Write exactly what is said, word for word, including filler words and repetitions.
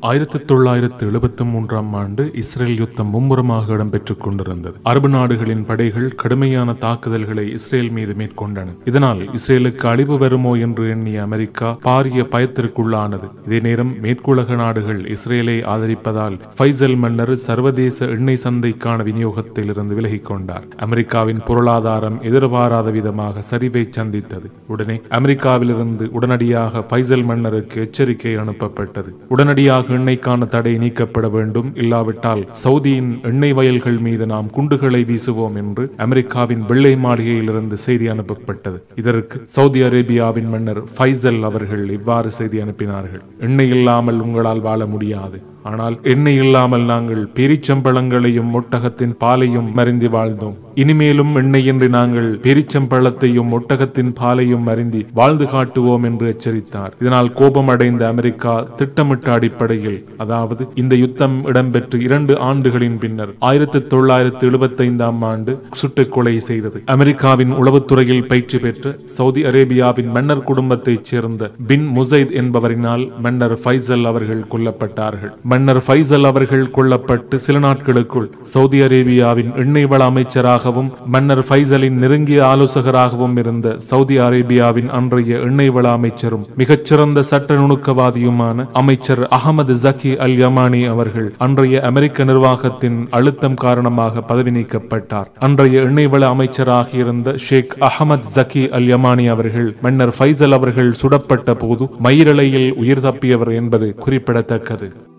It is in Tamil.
ஆயிரத்தி தொள்ளாயிரத்து எழுபத்தி மூன்றாம் ஆண்டு இஸ்ரேல் யுத்தம் மும்முரமாக இடம்பெற்றுக் கொண்டிருந்தது. அரபு நாடுகளின் படைகள் கடுமையான தாக்குதல்களை இஸ்ரேல் மீது மேற்கொண்டன. இதனால் இஸ்ரேலுக்கு அழிவு வருமோ என்று எண்ணிய அமெரிக்கா பாரிய பயத்திற்குள்ளானது. இதே நேரம் மேற்குலக நாடுகள் இஸ்ரேலை ஆதரிப்பதால் ஃபைசல் மன்னர் சர்வதேச எண்ணெய் சந்தைக்கான விநியோகத்தில் இருந்து விலகிக் கொண்டார். அமெரிக்காவின் பொருளாதாரம் எதிர்பாராத விதமாக சரிவை சந்தித்தது. உடனே அமெரிக்காவிலிருந்து உடனடியாக ஃபைசல் மன்னருக்கு எச்சரிக்கை அனுப்பப்பட்டது. உடனடியாக எண்ணெய்க்கான தடை நீக்கப்பட வேண்டும், இல்லாவிட்டால் சவுதியின் எண்ணெய் வயல்கள் மீது நாம் குண்டுகளை வீசுவோம் என்று அமெரிக்காவின் வெள்ளை மாளிகையிலிருந்து செய்தி அனுப்பப்பட்டது. இதற்கு சவுதி அரேபியாவின் மன்னர் ஃபைசல் அவர்கள் இவ்வாறு செய்தி அனுப்பினார்கள்: எண்ணெய் இல்லாமல் உங்களால் வாழ முடியாது, ஆனால் எண்ணெய் இல்லாமல் நாங்கள் பேரிச்சம்பழங்களையும் ஒட்டகத்தின் பாலையும் மருந்தி வாழ்ந்தோம். இனிமேலும் எண்ணெயின்றி நாங்கள் பேரிச்சம்பழத்தையும் ஒட்டகத்தின் பாலையும் மருந்தி வாழ்ந்து காட்டுவோம் என்று எச்சரித்தார். இதனால் கோபம் அடைந்த அமெரிக்கா திட்டமிட்ட அடிப்படையில், அதாவது இந்த யுத்தம் இடம்பெற்று இரண்டு ஆண்டுகளின் பின்னர் ஆயிரத்தி தொள்ளாயிரத்தி எழுபத்தி ஐந்தாம் ஆண்டு சுட்டுக் கொலை செய்தது. அமெரிக்காவின் உளவுத்துறையில் பயிற்சி பெற்ற சவுதி அரேபியாவின் மன்னர் குடும்பத்தைச் சேர்ந்த பின் முசைத் என்பவரினால் மன்னர் ஃபைசல் அவர்கள் கொல்லப்பட்டார்கள். மன்னர் ஃபைசல் அவர்கள் கொல்லப்பட்டு சில நாட்களுக்குள் சவுதி அரேபியாவின் எண்ணெய் வள அமைச்சராகவும் மன்னர் ஃபைசலின் நெருங்கிய ஆலோசகராகவும் இருந்த சவுதி அரேபியாவின் அன்றைய எண்ணெய் வள அமைச்சரும் மிகச்சிறந்த சட்ட நுணுக்கவாதியுமான அமைச்சர் அகமது ஜக்கி அல் யமானி அவர்கள் அன்றைய அமெரிக்க நிர்வாகத்தின் அழுத்தம் காரணமாக பதவி நீக்கப்பட்டார். அன்றைய எண்ணெய் வள அமைச்சராக இருந்த ஷேக் அகமது ஜக்கி அல் யமானி அவர்கள் மன்னர் ஃபைசல் அவர்கள் சுடப்பட்ட போது மயிரிழையில் உயிர் தப்பியவர் என்பது குறிப்பிடத்தக்கது.